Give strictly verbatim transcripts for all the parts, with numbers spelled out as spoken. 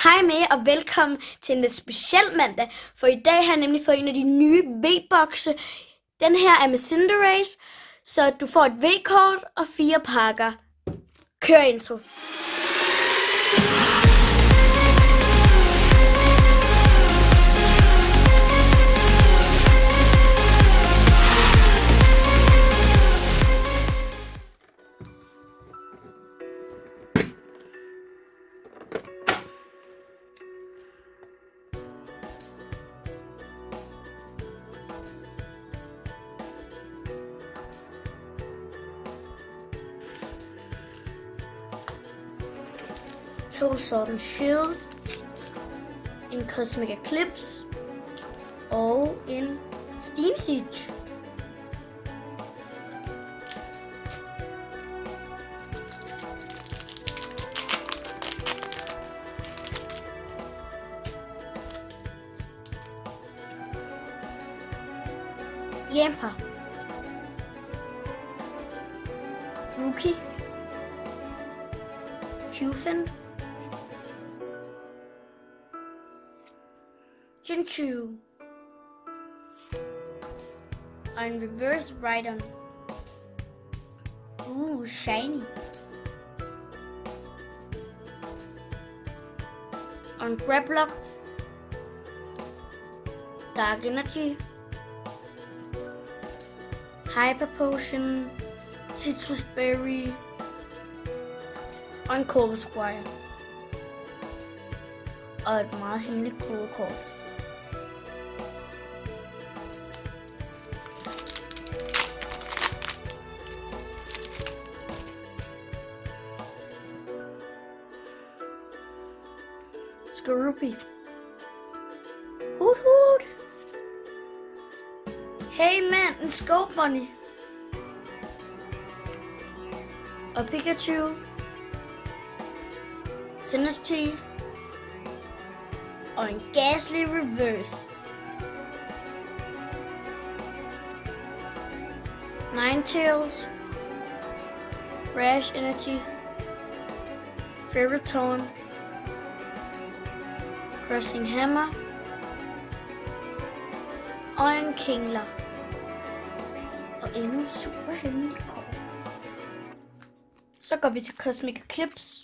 Hej med og velkommen til en lidt speciel mandag, for i dag har jeg nemlig fået en af de nye V-bokse. Den her er med Cinderace, så du får et V-kort og fire pakker. Kør intro. To Sword and Shield, en Cosmic Eclipse og en Steam Siege. Yamper, Rookie, Qfin, Chinchou, og en Reverse Rhydon. Uh, shiny. Og en Gravelock, Dark Energy, Hyper Potion, Citrus Berry og en Corvisquire. Og et meget hemmeligt kodekort. Skorupi, Hoot Hoot, Hey man, en Skovbunny, og Pikachu, Sinistee, og en Gastly Reverse. Ninetales, Rash Energy, Ferrothorn, Crushing Hammer og en Kingler. Og endnu super hemmeligt kort. Så går vi til Cosmic Eclipse.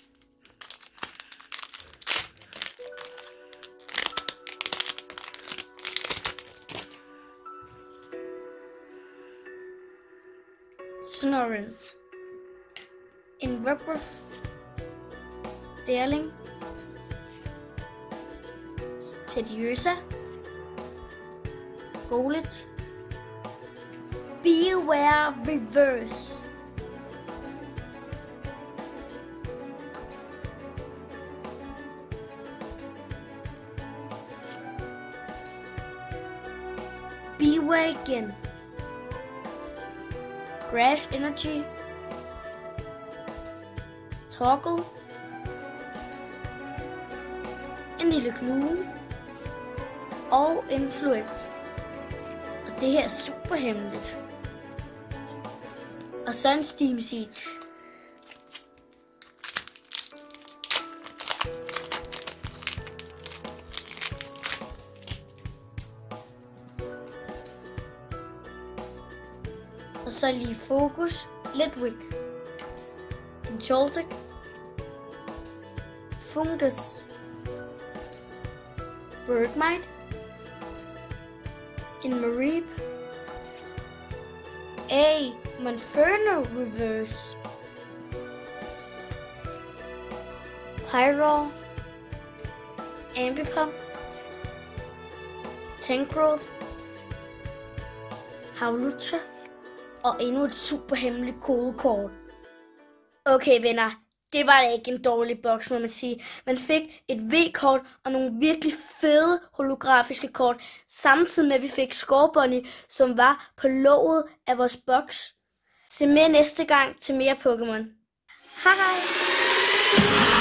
Snorrens, en Webruff, Darling, Teddiursa, Golett, Beware Reverse, Beware igen, Crash Energy, Toggle, en lille Gloom og Influence. Og det her er super hemmeligt. Og så en Steam Siege. Og så lige Focus, Litwick, en Joltik, Fungus, Birdmite, en Mareep, A Monferno Reverse, Pyroar, Ambipom, Tangrowth, Hawlucha og endnu et super hemmeligt kodekort. Okay venner, det var da ikke en dårlig boks, må man sige. Man fik et V-kort og nogle virkelig fede holografiske kort, samtidig med at vi fik Skovbunny, som var på låget af vores boks. Se med næste gang til mere Pokémon. Hej hej!